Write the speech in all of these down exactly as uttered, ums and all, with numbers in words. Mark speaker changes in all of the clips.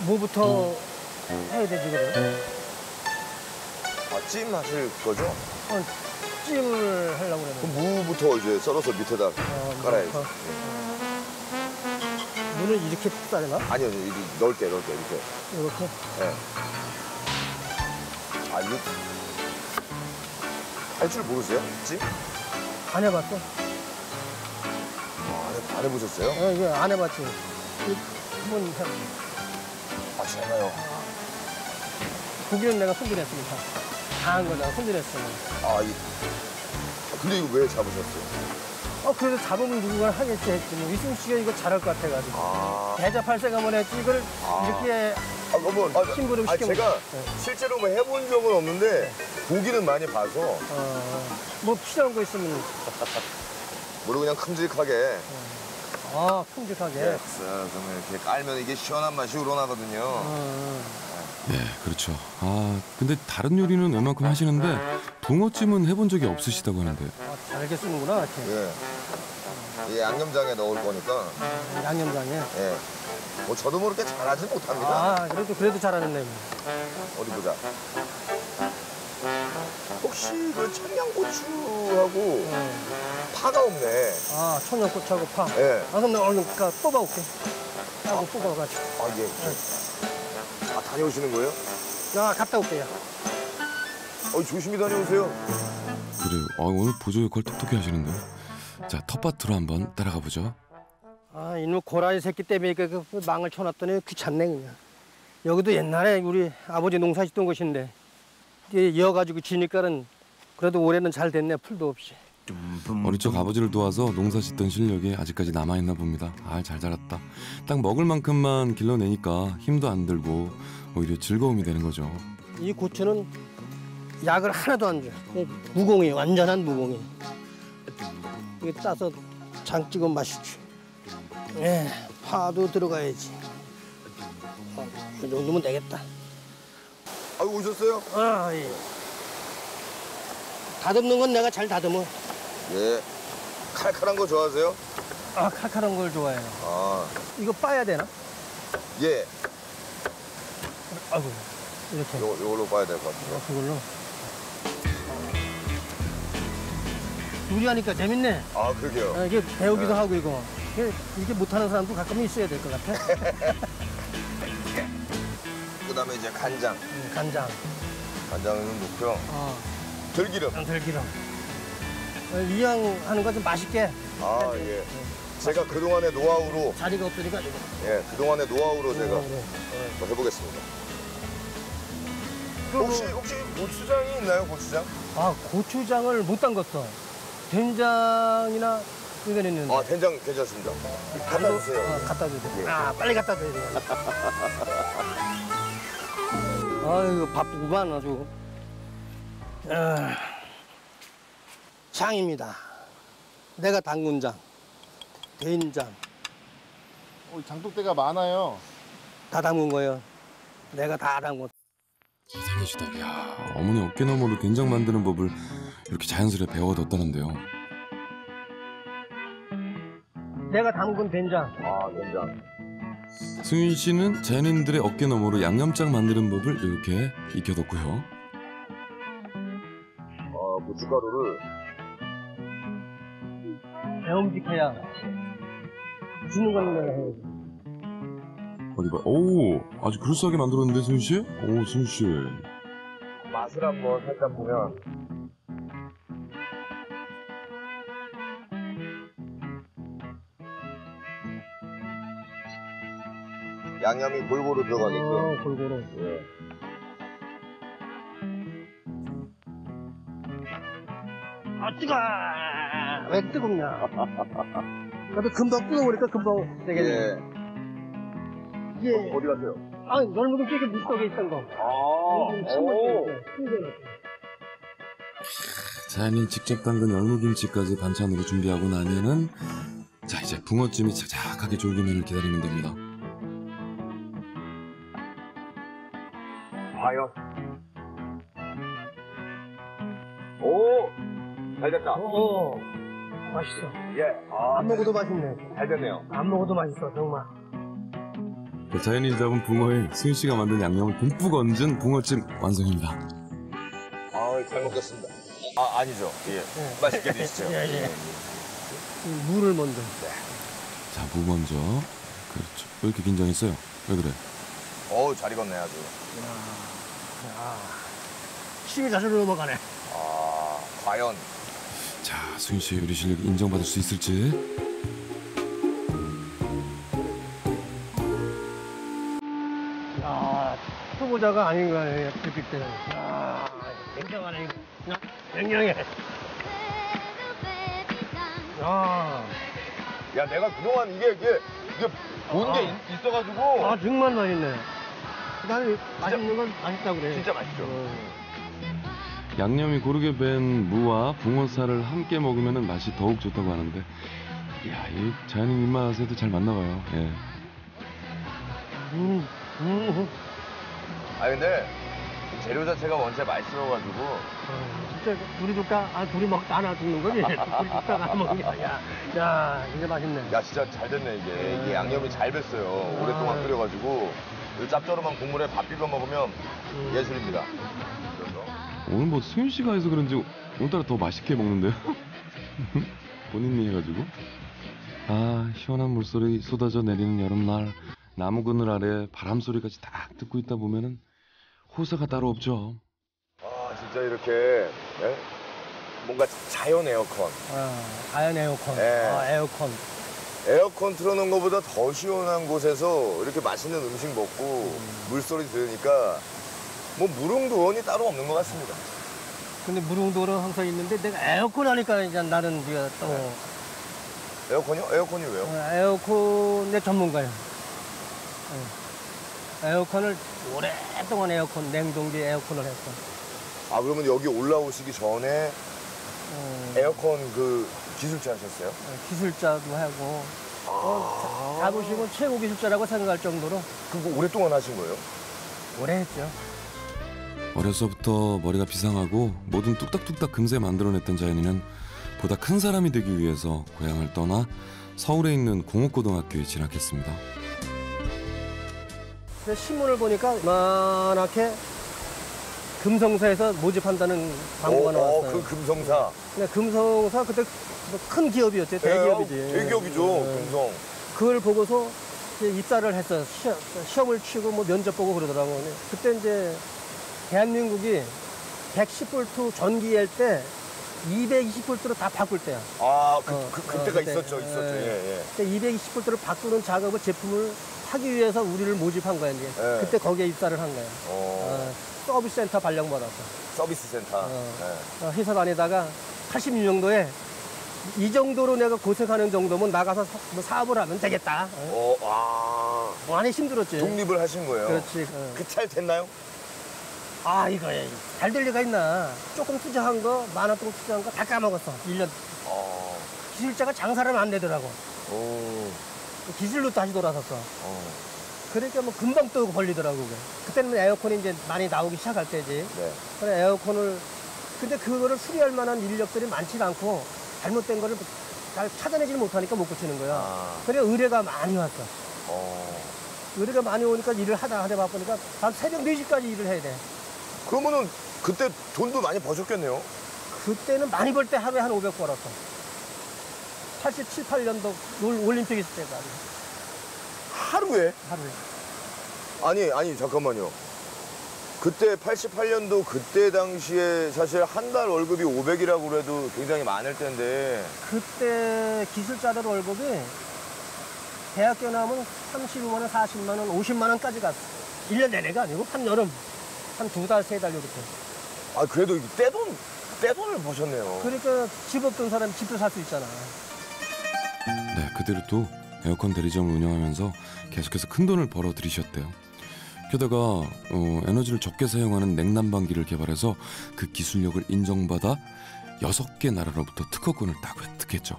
Speaker 1: 뭐부터 해야 되지, 그래?
Speaker 2: 아, 찜 하실 거죠?
Speaker 1: 어, 찜을 하려고 그러는데.
Speaker 2: 그럼 무부터 이제 썰어서 밑에다
Speaker 1: 어,
Speaker 2: 깔아야지.
Speaker 1: 무부터. 무를 이렇게 싸려나?
Speaker 2: 아니요, 이렇게 넓게, 넓게, 이렇게.
Speaker 1: 이렇게?
Speaker 2: 네. 아, 이거 할 줄 모르세요? 찜?
Speaker 1: 안 해봤어?
Speaker 2: 아, 안, 해, 안 해보셨어요?
Speaker 1: 어, 이거 안 해봤지. 한번 해.
Speaker 2: 아, 제가요?
Speaker 1: 고기는 내가 손질했으니까. 다한 거 내가 손질했어.
Speaker 2: 아, 이... 아, 근데 이거 왜 잡으셨어요?
Speaker 1: 어, 그래도 잡으면 누군가 하겠지 했지. 뭐, 이승 씨가 이거 잘할 것 같아가지고.
Speaker 2: 아.
Speaker 1: 대자팔색 한번 했지. 이걸
Speaker 2: 아.
Speaker 1: 이렇게
Speaker 2: 아, 어머, 아,
Speaker 1: 심부름
Speaker 2: 아,
Speaker 1: 시켜.
Speaker 2: 제가
Speaker 1: 네.
Speaker 2: 실제로 뭐 해본 적은 없는데 보기는 많이 봐서
Speaker 1: 어, 뭐 필요한 거 있으면.
Speaker 2: 모르고 그냥 큼직하게
Speaker 1: 아, 큼직하게.
Speaker 2: 네, 그러면 이렇게 깔면 이게 시원한 맛이 우러나거든요.
Speaker 1: 어.
Speaker 3: 네, 그렇죠. 아, 근데 다른 요리는 웬만큼 하시는데 붕어찜은 해본 적이 없으시다고 하는데.
Speaker 1: 아, 잘게 쓰는구나, 이렇게.
Speaker 2: 예. 이 양념장에 넣을 거니까.
Speaker 1: 양념장에.
Speaker 2: 예. 뭐 저도 모르게 잘하지 못합니다.
Speaker 1: 아, 그래도, 그래도 잘하는데.
Speaker 2: 어디 보자. 혹시 그 청양고추하고
Speaker 1: 어.
Speaker 2: 파가 없네.
Speaker 1: 아, 청양고추하고 파.
Speaker 2: 예.
Speaker 1: 아, 그럼 내가 얼른 가 뽑아올게. 하고 뽑아가지고.
Speaker 2: 아, 예. 아, 다녀오시는 거예요?
Speaker 1: 야, 갔다 올게요.
Speaker 2: 어, 조심히 다녀오세요.
Speaker 3: 그래요. 아, 오늘 보조 역할 톡톡히 하시는데. 자, 텃밭으로 한번 따라가 보죠.
Speaker 1: 아, 이놈 고라니 새끼 때문에 그, 그 망을 쳐놨더니 귀찮네, 그냥. 여기도 옛날에 우리 아버지 농사 짓던 곳인데, 이게 이어가지고 지니까는 그래도 올해는 잘 됐네, 풀도 없이.
Speaker 3: 어릴 적 아버지를 도와서 농사 짓던 실력이 아직까지 남아있나 봅니다. 아, 잘 자랐다. 딱 먹을 만큼만 길러내니까 힘도 안 들고 오히려 즐거움이 되는 거죠.
Speaker 1: 이 고추는 약을 하나도 안 줘. 무공이, 완전한 무공이. 이거 짜서 장 찍어 마시지. 예, 파도 들어가야지. 어, 이 정도면 되겠다.
Speaker 2: 아, 오셨어요?
Speaker 1: 아, 예. 다듬는 건 내가 잘 다듬어.
Speaker 2: 예. 칼칼한 거 좋아하세요?
Speaker 1: 아, 칼칼한 걸 좋아해요.
Speaker 2: 아,
Speaker 1: 이거 빠야 되나?
Speaker 2: 예.
Speaker 1: 아이고, 이렇게.
Speaker 2: 요, 요걸로 봐야 될 것 같아요.
Speaker 1: 어, 그걸로. 요리하니까 재밌네.
Speaker 2: 아, 그러게요.
Speaker 1: 아, 이게 배우기도
Speaker 2: 네.
Speaker 1: 하고 이거. 이게, 이게 못하는 사람도 가끔 있어야 될 것 같아.
Speaker 2: 그다음에 이제 간장.
Speaker 1: 음, 간장.
Speaker 2: 간장은 넣고요.
Speaker 1: 어,
Speaker 2: 들기름.
Speaker 1: 들기름. 어, 이왕 하는 거 좀 맛있게.
Speaker 2: 아, 예. 제가 그동안의 노하우로,
Speaker 1: 자리가 없으니까 이거.
Speaker 2: 예, 그동안의 노하우로 제가
Speaker 1: 어, 그래.
Speaker 2: 뭐 해보겠습니다.
Speaker 1: 그리고-
Speaker 2: 혹시, 혹시 고추장이 있나요, 고추장?
Speaker 1: 아, 고추장을 못 담갔어. 된장이나 이건 있는데.
Speaker 2: 아, 된장 괜찮습니다. 갖다
Speaker 1: 이거,
Speaker 2: 주세요.
Speaker 1: 어, 갖다 주세요.
Speaker 2: 예.
Speaker 1: 아, 빨리 갖다 줘야 돼. 아이고, 바쁘구만, 아주. 아, 장입니다. 내가 담근 장, 된장,
Speaker 4: 어, 장독대가 많아요.
Speaker 1: 다 담근 거예요. 내가 다 담근.
Speaker 3: 세상이시다. 야, 어머니 어깨너머로 된장 만드는 법을 이렇게 자연스레 배워뒀다는데요.
Speaker 1: 내가 담근 된장.
Speaker 2: 아, 된장.
Speaker 3: 승윤 씨는 자연인들의 어깨너머로 양념장 만드는 법을 이렇게 익혀뒀고요.
Speaker 2: 아, 고춧가루를.
Speaker 1: 배움직해야 주는 건 내가 해야지.
Speaker 3: 어디 봐. 오, 아주 그럴싸하게 만들었는데, 승윤 씨? 오, 승윤 씨.
Speaker 2: 맛을 한번 살짝 보면. 양념이 골고루 들어가게끔.
Speaker 1: 어, 골고루.
Speaker 2: 예.
Speaker 1: 아, 뜨거! 왜 뜨겁냐? 나도 금방 끓어오니까 금방 되겠네.
Speaker 2: 예.
Speaker 1: 이게,
Speaker 2: 어디 갔어요?
Speaker 1: 아, 열무김치 이게 물속에 있던 거.
Speaker 2: 아, 오.
Speaker 3: 자연인 직접 담근 열무김치까지 반찬으로 준비하고 나면은 자, 이제 붕어찜이 자작하게 졸기면을 기다리면 됩니다.
Speaker 2: 과연. 오! 잘 됐다.
Speaker 1: 오, 맛있어.
Speaker 2: 예. 아,
Speaker 1: 안 먹어도 맛있네.
Speaker 2: 잘 됐네요.
Speaker 1: 안 먹어도 맛있어, 정말.
Speaker 3: 자, 자연이 잡은 붕어에 수윤 씨가 만든 양념을 듬뿍 얹은 붕어찜 완성입니다.
Speaker 2: 아, 잘 먹겠습니다. 아, 아니죠. 예. 맛있게 드시죠.
Speaker 1: 예, 예. 물을 먼저.
Speaker 3: 자, 무 먼저. 그렇죠. 왜 이렇게 긴장했어요? 왜 그래?
Speaker 2: 어우, 잘 익었네, 아주.
Speaker 1: 아, 침이 자주로 넘어가네.
Speaker 2: 아, 과연.
Speaker 3: 자, 수윤 씨의 요리 실력이 인정받을 수 있을지.
Speaker 1: 야, 초보자가 아닌 거예요, 드릴 때는. 아, 굉장하네, 이거. 그냥 굉장해. 아,
Speaker 2: 야, 내가 그동안 이게, 이게, 이게 본 게
Speaker 1: 아.
Speaker 2: 있어가지고.
Speaker 1: 아, 정말 맛있네. 나는 맛있는 건 맛있다고 그래.
Speaker 2: 진짜 맛있죠.
Speaker 1: 어.
Speaker 3: 양념이 고르게 밴 무와 붕어살을 함께 먹으면 맛이 더욱 좋다고 하는데, 이야, 이 자연인 입맛에도 잘 맞나 봐요. 예.
Speaker 1: 음, 음.
Speaker 2: 아, 근데 재료 자체가 원체 맛있어가지고.
Speaker 1: 어, 진짜 둘이 줄까? 아, 둘이 먹다 하나 죽는 거지? 둘이 줄까? 하나 먹는 게 아니야. 야, 진짜 맛있네.
Speaker 2: 야, 진짜 잘 됐네, 이게. 이게 양념이 잘 뱄어요. 오랫동안
Speaker 1: 아.
Speaker 2: 끓여가지고. 이 짭조름한 국물에 밥 비벼 먹으면
Speaker 1: 음.
Speaker 2: 예술입니다.
Speaker 3: 오늘 뭐 수윤 씨가 해서 그런지 오늘따라 더 맛있게 먹는데요? 본인이 해가지고. 아, 시원한 물소리 쏟아져 내리는 여름날 나무 그늘 아래 바람 소리까지 딱 듣고 있다 보면은 호사가 따로 없죠.
Speaker 2: 아, 진짜 이렇게, 예? 뭔가 자연 에어컨.
Speaker 1: 아, 자연 에어컨.
Speaker 2: 예.
Speaker 1: 아, 에어컨.
Speaker 2: 에어컨 틀어놓은 것보다 더 시원한 곳에서 이렇게 맛있는 음식 먹고 물소리 들으니까 뭐 무릉도원이 따로 없는 것 같습니다.
Speaker 1: 근데 무릉도는 항상 있는데 내가 에어컨 하니까 이제 나는 네가 또
Speaker 2: 네. 에어컨이요? 에어컨이 왜요?
Speaker 1: 어, 에어컨의 전문가예요. 예. 에어컨을 오랫동안 에어컨, 냉동기 에어컨을 했어.
Speaker 2: 아, 그러면 여기 올라오시기 전에
Speaker 1: 어,
Speaker 2: 에어컨 그 기술자 하셨어요?
Speaker 1: 기술자도 하고
Speaker 2: 아,
Speaker 1: 어, 자- 자부심은 최고 기술자라고 생각할 정도로
Speaker 2: 그거 오랫동안 하신 거예요?
Speaker 1: 오래 했죠.
Speaker 3: 어려서부터 머리가 비상하고 뭐든 뚝딱뚝딱 금세 만들어냈던 자연이는 보다 큰 사람이 되기 위해서 고향을 떠나 서울에 있는 공업고등학교에 진학했습니다.
Speaker 1: 근데 신문을 보니까 이만하게 금성사에서 모집한다는 광고가
Speaker 2: 어,
Speaker 1: 나왔어요.
Speaker 2: 어, 그 금성사.
Speaker 1: 근데 금성사 그때 뭐큰 기업이었지, 대기업이지.
Speaker 2: 네, 대기업이죠,
Speaker 1: 네.
Speaker 2: 금성.
Speaker 1: 그걸 보고서 이제 입사를 했어. 시험, 시험을 치고 뭐 면접 보고 그러더라고. 근데 그때 이제 대한민국이 백십 볼트 전기일 때 이백이십 볼트로 다 바꿀 때야.
Speaker 2: 아, 그,
Speaker 1: 어,
Speaker 2: 그,
Speaker 1: 어,
Speaker 2: 그때가
Speaker 1: 그때.
Speaker 2: 있었죠, 있었죠.
Speaker 1: 예.
Speaker 2: 예, 예.
Speaker 1: 근데 이백이십 볼트로 바꾸는 작업을 제품을 하기 위해서 우리를 모집한 거야, 이제.
Speaker 2: 예.
Speaker 1: 그때 거기에 입사를 한 거야.
Speaker 2: 어,
Speaker 1: 어, 서비스 센터 발령 받았어.
Speaker 2: 서비스 센터.
Speaker 1: 어.
Speaker 2: 예.
Speaker 1: 어, 회사 다니다가 팔십육 년도에 이 정도로 내가 고생하는 정도면 나가서 사, 뭐 사업을 하면 되겠다. 어?
Speaker 2: 어, 와.
Speaker 1: 많이 힘들었지.
Speaker 2: 독립을 하신 거예요?
Speaker 1: 그렇지. 어.
Speaker 2: 그 잘 됐나요?
Speaker 1: 아, 이거 잘 될 리가 있나. 조금 투자한 거, 만 원 동안 투자한 거 다 까먹었어. 일 년.
Speaker 2: 어.
Speaker 1: 기술자가 장사를 안 되더라고.
Speaker 2: 오.
Speaker 1: 기술로 다시 돌아섰어.
Speaker 2: 어.
Speaker 1: 그러니까 뭐 금방 또 걸리더라고. 그게. 그때는 에어컨이 이제 많이 나오기 시작할 때지.
Speaker 2: 네.
Speaker 1: 그래, 에어컨을. 근데 그거를 수리할 만한 인력들이 많지가 않고 잘못된 거를 잘 찾아내지를 못하니까 못 고치는 거야.
Speaker 2: 아.
Speaker 1: 그래, 의뢰가 많이 왔어.
Speaker 2: 어.
Speaker 1: 의뢰가 많이 오니까 일을 하다 하다 바쁘니까 밤 새벽 네 시까지 일을 해야 돼.
Speaker 2: 그러면은 그때 돈도 많이 버셨겠네요?
Speaker 1: 그때는 많이 벌 때 하루에 한 오백 벌었어. 팔십칠, 팔 년도 올림픽 있을 때가
Speaker 2: 하루에?
Speaker 1: 하루에.
Speaker 2: 아니, 아니, 잠깐만요. 그때 팔십팔 년도 그때 당시에 사실 한 달 월급이 오백이라고 그래도 굉장히 많을 텐데.
Speaker 1: 그때 기술자들 월급이 대학교 나오면 삼십오만 원, 사십만 원, 오십만 원까지 갔어. 일 년 내내가 아니고 한여름. 한 두 달, 세 달 이렇게.
Speaker 2: 아, 그래도 이게 떼돈, 떼돈을 버셨네요.
Speaker 1: 그러니까 집 없던 사람이 집도 살 수 있잖아.
Speaker 3: 네, 그대로 또 에어컨 대리점을 운영하면서 계속해서 큰 돈을 벌어 들이셨대요. 게다가 어, 에너지를 적게 사용하는 냉난방기를 개발해서 그 기술력을 인정받아 여섯 개 나라로부터 특허권을 딱 획득했죠.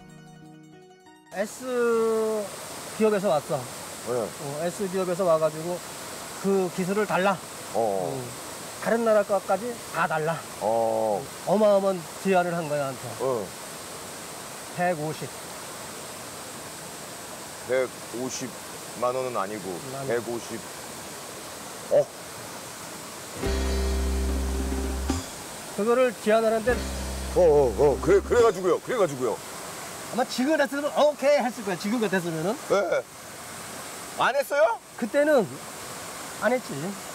Speaker 1: S 기업에서 왔어.
Speaker 2: 네.
Speaker 1: 어, S 기업에서 와가지고 그 기술을 달라.
Speaker 2: 어,
Speaker 1: 어, 다른 나라 것까지 다 달라.
Speaker 2: 어,
Speaker 1: 어마어마한 제안을 한 거야, 나한테.
Speaker 2: 어.
Speaker 1: 백오십.
Speaker 2: 백오십. 원은 아니고
Speaker 1: 만-
Speaker 2: 백오십. 어?
Speaker 1: 그거를 제안하는데
Speaker 2: 어, 어, 어. 그래, 그래가지고요. 그래가지고요.
Speaker 1: 아마 지금 같았으면 오케이 했을 거야. 지금 같았으면은.
Speaker 2: 네. 안 했어요?
Speaker 1: 그때는 안 했지.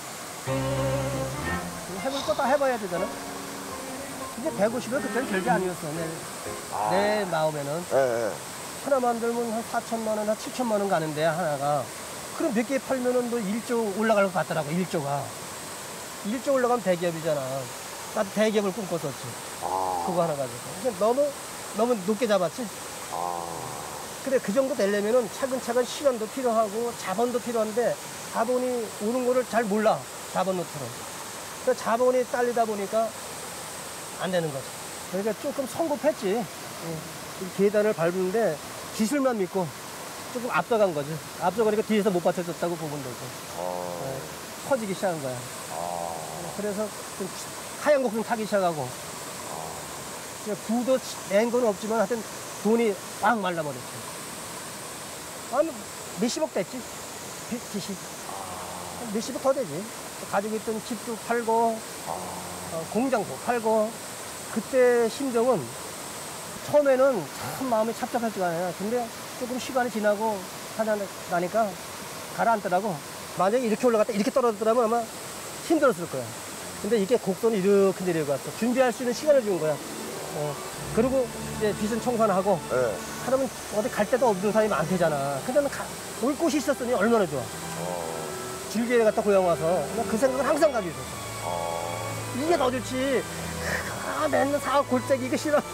Speaker 1: 해볼 거 다 해봐야 되잖아. 근데 백오십은 그때는 별게 아니었어. 내,
Speaker 2: 아.
Speaker 1: 내 마음에는.
Speaker 2: 예, 예.
Speaker 1: 하나 만들면 한 사천만 원, 한 칠천만 원 가는데 하나가. 그럼 몇 개 팔면은 뭐 일조 올라갈 것 같더라고. 일조가. 일조 올라가면 대기업이잖아. 나도 대기업을 꿈꿨었지.
Speaker 2: 아.
Speaker 1: 그거 하나 가지고. 근데 너무 너무 높게 잡았지.
Speaker 2: 아.
Speaker 1: 근데 그 정도 되려면은 차근차근 시간도 필요하고 자본도 필요한데 자본이 오는 거를 잘 몰라. 자본 노트로. 그러니까 자본이 딸리다 보니까 안 되는 거지. 그러니까 조금 성급했지. 이 계단을 밟는데 기술만 믿고 조금 앞서간 거지. 앞서가니까 뒤에서 못 받쳐줬다고 보면 되죠.
Speaker 2: 아.
Speaker 1: 네, 커지기 시작한 거야.
Speaker 2: 아.
Speaker 1: 그래서 좀 하얀 곡선 타기 시작하고 그냥 부도 낸 건 없지만 하여튼 돈이 막 말라버렸지. 한 몇십억 됐지. 빚- 빚이. 몇십억 더 되지. 가지고 있던 집도 팔고 어, 공장도 팔고 그때 심정은 처음에는 참 마음이 착잡했지가 않아요. 근데 조금 시간이 지나고 하다 나니까 가라앉더라고. 만약에 이렇게 올라갔다 이렇게 떨어졌더라면 아마 힘들었을 거야. 근데 이게 곡선이 이렇게 내려갔어. 준비할 수 있는 시간을 준 거야. 어. 그리고 이제 빚은 청산하고
Speaker 2: 네.
Speaker 1: 하려면 어디 갈 데도 없는 사람이 많대잖아. 근데 가, 올 곳이 있었으니 얼마나 좋아.
Speaker 2: 어.
Speaker 1: 즐기러 갔다 고향 와서 그냥 그 생각을 항상 가지고 있었어.
Speaker 2: 어.
Speaker 1: 이게 더 좋지. 아, 맨날 사업 골짜기 이거 싫어.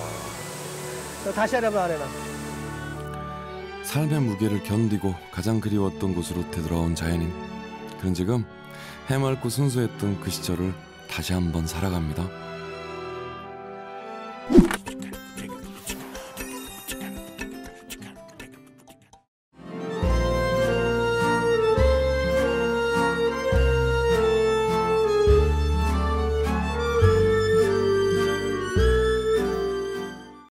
Speaker 1: 다시 하려면 안 해나.
Speaker 3: 삶의 무게를 견디고 가장 그리웠던 곳으로 되돌아온 자연인. 그는 지금 해맑고 순수했던 그 시절을 다시 한번 살아갑니다.